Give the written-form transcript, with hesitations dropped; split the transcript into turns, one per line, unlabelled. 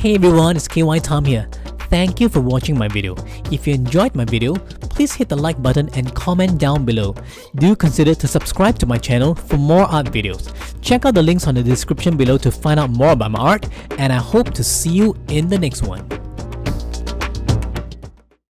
Hey everyone, it's KY Tom here. Thank you for watching my video. If you enjoyed my video, please hit the like button and comment down below. Do consider to subscribe to my channel for more art videos. Check out the links on the description below to find out more about my art, and I hope to see you in the next one.